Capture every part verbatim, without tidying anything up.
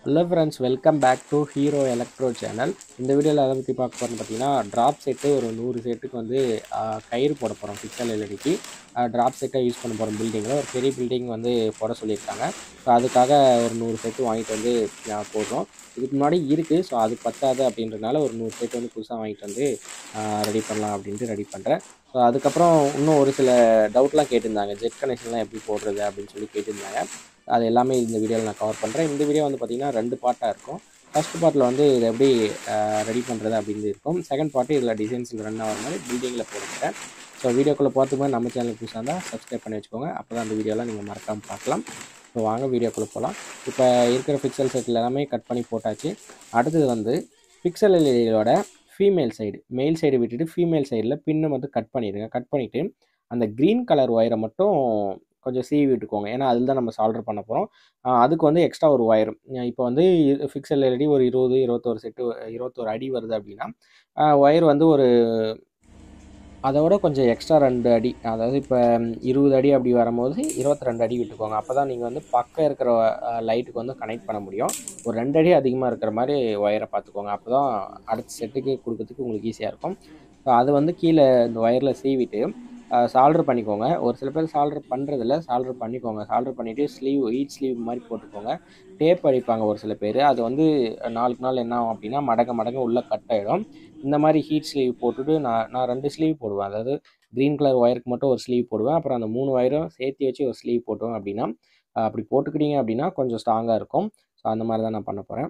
Hello friends, welcome back to Hero Electro channel. இந்த வீடியோவில் எதை பற்றி பார்க்க போகிறோம்னு பார்த்தீங்கன்னா ட்ராப் செட்டு ஒரு நூறு செட்டுக்கு வந்து கயிறு போட போகிறோம். பிக்சல் எல்இடிக்கு ட்ராப் செட்டை யூஸ் பண்ண போகிறோம். பில்டிங்கில் ஒரு பெரிய பில்டிங் வந்து போட சொல்லியிருக்காங்க. ஸோ அதுக்காக ஒரு நூறு செட்டு வாங்கிட்டு வந்து போடுறோம். இதுக்கு முன்னாடி இருக்குது, ஸோ அது பத்தாது அப்படின்றதுனால ஒரு நூறு செட்டு வந்து புதுசாக வாங்கிட்டு வந்து ரெடி பண்ணலாம் அப்படின்ட்டு ரெடி பண்ணுறேன். ஸோ அதுக்கப்புறம் இன்னும் ஒரு சில டவுட்லாம் கேட்டிருந்தாங்க. ஜெட் கனெக்ஷன்லாம் எப்படி போடுறது அப்படின்னு சொல்லி கேட்டிருந்தாங்க. அது எல்லாமே இந்த வீடியோவில் நான் கவர் பண்ணுறேன். இந்த வீடியோ வந்து பார்த்திங்கன்னா ரெண்டு பார்ட்டாக இருக்கும். ஃபஸ்ட் பார்ட்டில் வந்து இதை எப்படி ரெடி பண்ணுறது அப்படின்னு இருக்கும். செகண்ட் பார்ட்டு இதில் டிசைன்ஸில் ரன் ஆகிற மாதிரி பில்டிங்கில் போட்டுக்கிறேன். ஸோ வீடியோக்குள்ளே பார்த்துமே நம்ம சேனலுக்கு புதுசாக இருந்தால் சப்ஸ்கிரைப் பண்ணி வச்சுக்கோங்க. அப்போ தான் அந்த வீடியோலாம் நீங்கள் மறக்காமல் பார்க்கலாம். ஸோ வாங்க வீடியோக்குள்ளே போகலாம். இப்போ இருக்கிற பிக்சல் செட்டில் எல்லாமே கட் பண்ணி போட்டாச்சு. அடுத்தது வந்து பிக்சல் எல்இடியோட ஃபீமேல் சைடு, மெயில் சைடு விட்டுட்டு ஃபீமேல் சைடில் பின்னை மட்டும் கட் பண்ணிடுங்க. கட் பண்ணிவிட்டு அந்த க்ரீன் கலர் ஒயரை மட்டும் கொஞ்சம் சீவி விட்டுக்கோங்க. ஏன்னா அதில் தான் நம்ம சால்டர் பண்ண போகிறோம். அதுக்கு வந்து எக்ஸ்ட்ரா ஒரு ஒயர், இப்போ வந்து பிக்சல் எல்இடி ஒரு இருபது இருபத்தொரு செட்டு இருபத்தொரு அடி வருது அப்படின்னா ஒயர் வந்து ஒரு அதோட கொஞ்சம் எக்ஸ்ட்ரா ரெண்டு அடி, அதாவது இப்போ இருபது அடி அப்படி வரும்போது இருபத்தி ரெண்டு அடி விட்டுக்கோங்க. அப்போ தான் நீங்கள் வந்து பக்கம் இருக்கிற லைட்டுக்கு வந்து கனெக்ட் பண்ண முடியும். ஒரு ரெண்டு அடி அதிகமாக இருக்கிற மாதிரி ஒயரை பார்த்துக்கோங்க. அப்போ தான் அடுத்த செட்டுக்கு கொடுக்கறதுக்கு உங்களுக்கு ஈஸியாக இருக்கும். ஸோ அது வந்து கீழே இந்த ஒயரில் சீவிட்டு சால்டர் பண்ணிக்கோங்க. ஒரு சில பேர் சால்டர் பண்ணுறதில்ல, சால்டர் பண்ணிக்கோங்க. சால்டர் பண்ணிவிட்டு ஸ்லீவ் ஹீட் ஸ்லீவ் மாதிரி போட்டுக்கோங்க. டேப் அடிப்பாங்க ஒரு சில பேர். அது வந்து நாளுக்கு நாள் என்ன ஆகும் அப்படின்னா மடங்க மடங்க உள்ளே கட் ஆகிடும். இந்த மாதிரி ஹீட் ஸ்லீவ் போட்டுட்டு நான் நான் ரெண்டு ஸ்லீவ் போடுவேன். அதாவது க்ரீன் கலர் ஒயருக்கு மட்டும் ஒரு ஸ்லீவ் போடுவேன். அப்புறம் அந்த மூணு ஒயரும் சேர்த்து வச்சு ஒரு ஸ்லீவ் போட்டுவேன். அப்படின்னா அப்படி போட்டுக்கிட்டீங்க அப்படின்னா கொஞ்சம் ஸ்ட்ராங்காக இருக்கும். ஸோ அந்த மாதிரி தான் நான் பண்ண போகிறேன்.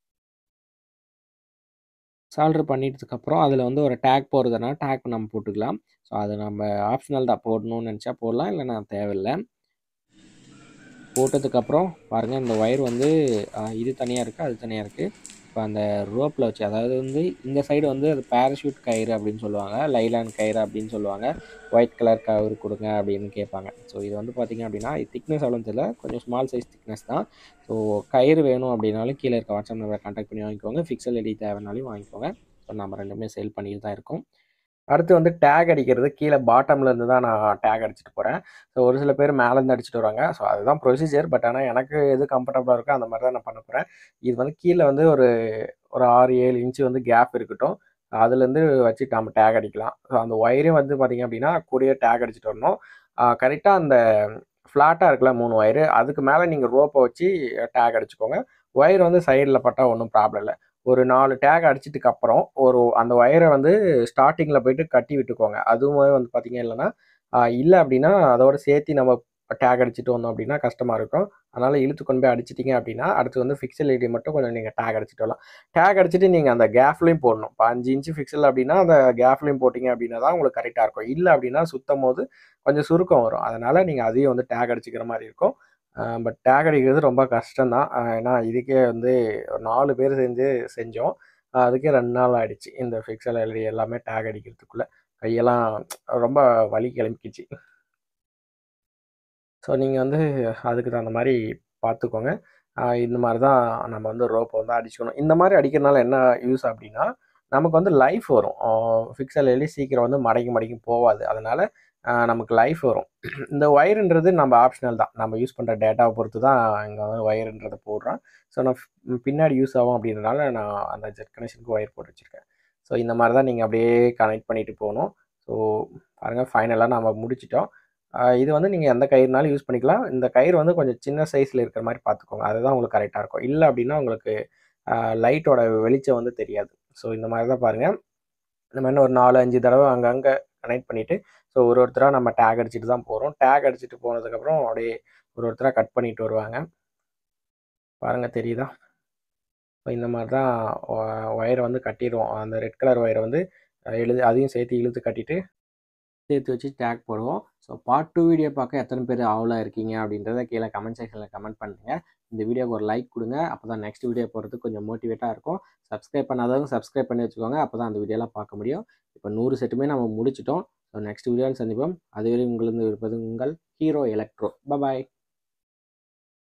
சால்டர் பண்ணிட்டதுக்கப்புறம் அதில் வந்து ஒரு டேக் போடுறதுனா டேக் நம்ம போட்டுக்கலாம். ஸோ அது நம்ம ஆப்ஷனல் தான், போடணும்னு நினச்சா போடலாம், இல்லைனா தேவையில்லை. போட்டதுக்கப்புறம் பாருங்கள், இந்த ஒயர் வந்து இது தனியாக இருக்குது, அது தனியாக இருக்குது. இப்போ அந்த ரோப்பில் வச்சு, அதாவது வந்து இந்த சைடு வந்து அது பேராஷூட் கயிறு அப்படின்னு சொல்லுவாங்க, லைலான் கயிறு அப்படின்னு சொல்லுவாங்க. ஒயிட் கலர் கயிறு கொடுங்க அப்படின்னு கேட்பாங்க. ஸோ இது வந்து பார்த்திங்க அப்படின்னா இது திக்னஸ் அவ்வளோ தெரியல, கொஞ்சம் ஸ்மால் சைஸ் திக்னஸ் தான். ஸோ கயிறு வேணும் அப்படின்னாலும் கீழே இருக்க வாட்ஸ்அப் நம்பரை கான்டாக்ட் பண்ணி வாங்கிக்கோங்க. பிக்சல் எல்இடி தேவைனாலும் வாங்கிக்கோங்க. ஸோ நம்ம ரெண்டுமே சேல் பண்ணிட்டு தான் இருக்கோம். அடுத்து வந்து டேக் அடிக்கிறது கீழே பாட்டமில் இருந்து தான் நான் டேக் அடிச்சுட்டு போகிறேன். ஸோ ஒரு சில பேர் மேலேருந்து அடிச்சுட்டு வராங்க. ஸோ அதுதான் ப்ரொசீஜர். பட் ஆனால் எனக்கு எது கம்ஃபர்டபுளாக இருக்கோ அந்த மாதிரி தான் நான் பண்ண போகிறேன். இது வந்து கீழே வந்து ஒரு ஒரு ஆறு ஏழு இன்ச்சு வந்து கேப் இருக்கட்டும். அதுலேருந்து வச்சு நம்ம டேக் அடிக்கலாம். ஸோ அந்த ஒயரையும் வந்து பார்த்திங்க அப்படின்னா கூடயே டேக் அடிச்சுட்டு வரணும். கரெக்டாக அந்த ஃப்ளாட்டாக இருக்குல்ல மூணு ஒயரு, அதுக்கு மேலே நீங்கள் ரோப்பை வச்சு டேக் அடிச்சுக்கோங்க. ஒயர் வந்து சைடில் பட்டால் ஒன்றும் ப்ராப்ளம் இல்லை. ஒரு நாலு டேக் அடிச்சதுக்கு அப்புறம் ஒரு அந்த ஒயரை வந்து ஸ்டார்டிங்கில் போயிட்டு கட்டி விட்டுக்கோங்க. அதுவுமே வந்து பார்த்தீங்க இல்லைன்னா இல்லை அப்படின்னா அதோட சேர்த்து நம்ம டேக் அடிச்சுட்டு வந்தோம் அப்படின்னா கஷ்டமாக இருக்கும். அதனால் இழுத்து கொண்டு போய் அடிச்சிட்டிங்க அப்படின்னா அடுத்து வந்து பிக்சல் எல்இடி மட்டும் கொஞ்சம் நீங்கள் டேக் அடிச்சுட்டு வரலாம். டேக் அடிச்சுட்டு நீங்கள் அந்த கேப்லையும் போடணும். இப்போ அஞ்சு இன்ச்சு பிக்சல் அப்படின்னா அந்த கேப்லையும் போட்டிங்க அப்படின்னா தான் உங்களுக்கு கரெக்டாக இருக்கும். இல்லை அப்படின்னா சுத்தம் போது கொஞ்சம் சுருக்கம் வரும். அதனால் நீங்கள் அதையும் வந்து டேக் அடிச்சுக்கிற மாதிரி இருக்கும். பட் டேக் அடிக்கிறது ரொம்ப கஷ்டம்தான். ஏன்னா இதுக்கே வந்து ஒரு நாலு பேர் செஞ்சு செஞ்சோம். அதுக்கே ரெண்டு நாள் ஆகிடுச்சு இந்த பிக்சல் எல்இடி எல்லாமே டேக் அடிக்கிறதுக்குள்ளே. கையெல்லாம் ரொம்ப வலி கிளம்பிக்கிச்சு. ஸோ நீங்கள் வந்து அதுக்கு தகுந்த மாதிரி பார்த்துக்கோங்க. இந்த மாதிரி தான் நம்ம வந்து ரோப்பை வந்து அடிச்சுக்கணும். இந்த மாதிரி அடிக்கிறதுனால என்ன யூஸ் அப்படின்னா நமக்கு வந்து லைஃப் வரும். பிக்சல் எல்இடி சீக்கிரம் வந்து மடங்கி மடங்கி போகாது. அதனால் நமக்கு லைஃப் வரும். இந்த ஒயருன்றது நம்ம ஆப்ஷனல் தான். நம்ம யூஸ் பண்ணுற டேட்டாவை பொறுத்து தான் இங்கே வந்து ஒயருன்றதை போடுறோம். ஸோ நான் பின்னாடி யூஸ் ஆகும் அப்படின்றனால நான் அந்த ஜெட் கனெக்ஷனுக்கு ஒயர் போட்டு வச்சுருக்கேன். ஸோ இந்த மாதிரி தான் நீங்கள் அப்படியே கனெக்ட் பண்ணிட்டு போகணும். ஸோ பாருங்கள், ஃபைனலாக நம்ம முடிச்சிட்டோம். இது வந்து நீங்கள் எந்த கயிறுனாலும் யூஸ் பண்ணிக்கலாம். இந்த கயிறு வந்து கொஞ்சம் சின்ன சைஸில் இருக்கிற மாதிரி பார்த்துக்கோங்க. அதுதான் உங்களுக்கு கரெக்டாக இருக்கும். இல்லை அப்படின்னா உங்களுக்கு லைட்டோட வெளிச்சம் வந்து தெரியாது. ஸோ இந்த மாதிரி தான் பாருங்கள். இந்த மாதிரி ஒரு நாலு அஞ்சு தடவை அங்கங்கே கனெக்ட் பண்ணிவிட்டு ஸோ ஒரு ஒருத்தராக நம்ம டேக் அடிச்சுட்டு தான் போகிறோம். டேக் அடிச்சுட்டு போனதுக்கப்புறம் அப்படியே ஒரு ஒருத்தராக கட் பண்ணிட்டு வருவாங்க. பாருங்கள், தெரியுதா? ஸோ இந்த மாதிரி தான் ஒயரை வந்து கட்டிடுவோம். அந்த ரெட் கலர் ஒயரை வந்து எழுது அதையும் சேர்த்து இழுத்து கட்டிட்டு சேர்த்து வச்சு டேக் போடுவோம். ஸோ பார்ட் டூ வீடியோ பார்க்க எத்தனை பேர் ஆவலாக இருக்கீங்க அப்படின்றத கீழே கமெண்ட் செக்ஷனில் கமெண்ட் பண்ணுங்கள். இந்த வீடியோக்கு ஒரு லைக் கொடுங்க. அப்போ தான் நெக்ஸ்ட் வீடியோ போகிறதுக்கு கொஞ்சம் மோட்டிவேட்டாக இருக்கும். சப்ஸ்கிரைப் பண்ணாதவங்க சப்ஸ்கிரைப் பண்ணி வச்சுக்கோங்க. அப்போ தான் அந்த வீடியோலாம் பார்க்க முடியும். இப்போ நூறு செட்டுமே நம்ம முடிச்சிட்டோம். ஸோ நெக்ஸ்ட் வீடியோவில் சந்திப்போம். அதுவரை உங்களிருந்து இருப்பது உங்கள் ஹீரோ எலக்ட்ரோ. பாய்.